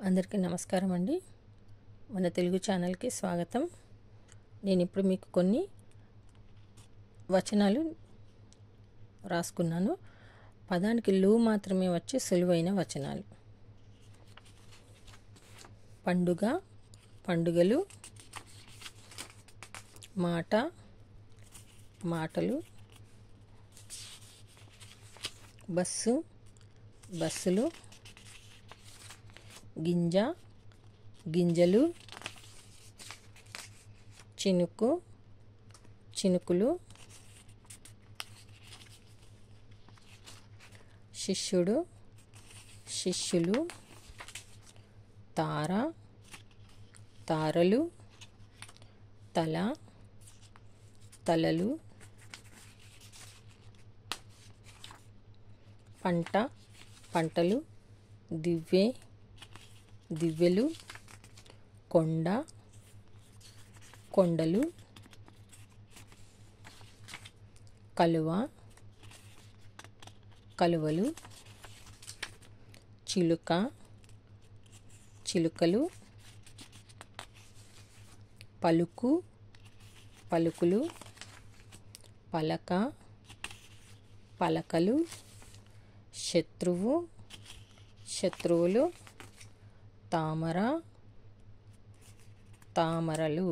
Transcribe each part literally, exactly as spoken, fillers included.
అందరికీ నమస్కారం అండి. మన తెలుగు ఛానల్కి స్వాగతం. నేను ఇప్పుడు మీకు కొన్ని వచనాలు రాసుకున్నాను. పదానికి లు మాత్రమే వచ్చే సులువైన వచనాలు. పండుగ, పండుగలు, మాట, మాటలు, బస్సు, బస్సులు, గింజ, గింజలు, చినుకు, చినుకులు, శిష్యుడు, శిష్యులు, తార, తారలు, తల, తలలు, పంట, పంటలు, దివ్వె, దివ్వెలు, కొండ, కొండలు, కలువ, కలువలు, చిలుక, చిలుకలు, పలుకు, పలుకులు, పలక, పలకలు, శత్రువు, శత్రువులు, తామర, తామరలు,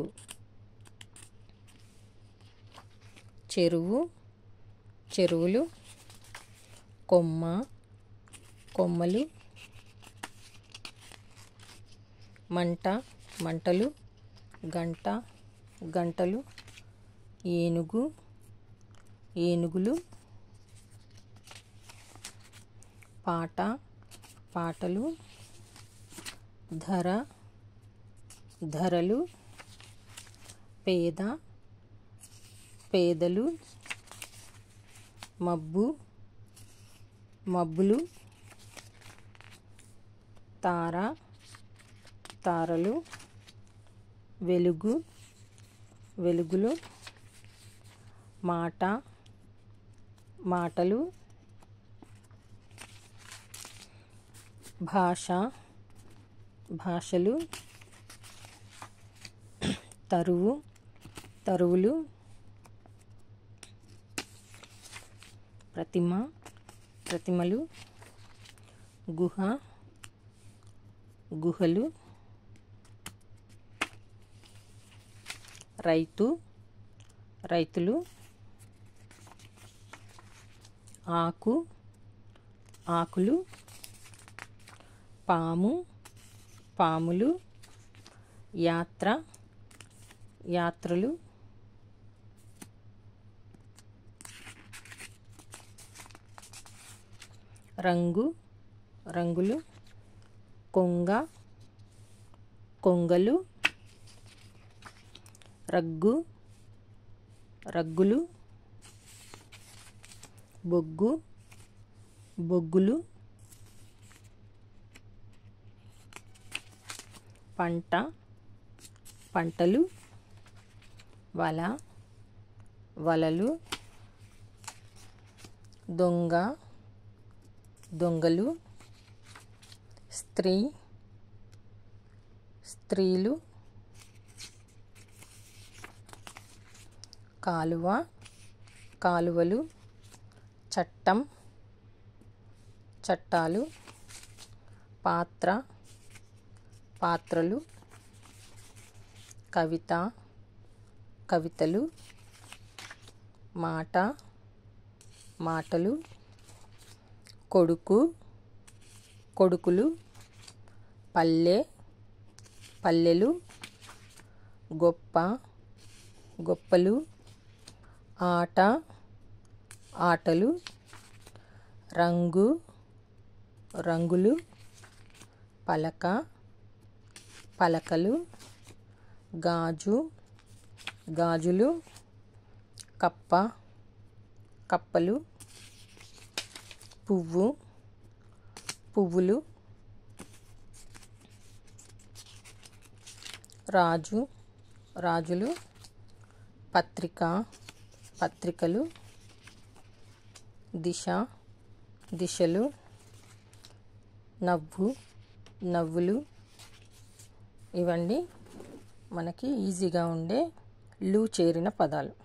చెరువు, చెరువులు, కొమ్మ, కొమ్మలు, మంట, మంటలు, గంట, గంటలు, ఏనుగు, ఏనుగులు, పాట, పాటలు, ధర, ధరలు, పేద, పేదలు, మబ్బు, మబ్బులు, తార, తారలు, వెలుగు, వెలుగులు, మాట, మాటలు, భాష, భాషలు, తరువు, తరువులు, ప్రతిమ, ప్రతిమలు, గుహ, గుహలు, రైతు, రైతులు, ఆకు, ఆకులు, పాము, పాములు, యాత్ర, యాత్రలు, రంగు, రంగులు, కొంగ, కొంగలు, రగ్గు, రగ్గులు, బొగ్గు, బొగ్గులు, పంట, పంటలు, వల, వలలు, దొంగ, దొంగలు, స్త్రీ, స్త్రీలు, కాలువ, కాలువలు, చట్టం, చట్టాలు, పాత్ర, పాత్రలు, కవిత, కవితలు, మాట, మాటలు, కొడుకు, కొడుకులు, పల్లె, పల్లెలు, గొప్ప, గొప్పలు, ఆట, ఆటలు, రంగు, రంగులు, పలక, పలకలు, గాజు, గాజులు, కప్ప, కప్పలు, పువ్వు, పువ్వులు, రాజు, రాజులు, పత్రిక, పత్రికలు, దిశ, దిశలు, నవ్వు, నవ్వులు, ఇవండి మనకి ఈజీగా ఉండే లూ చేరిన పదాలు.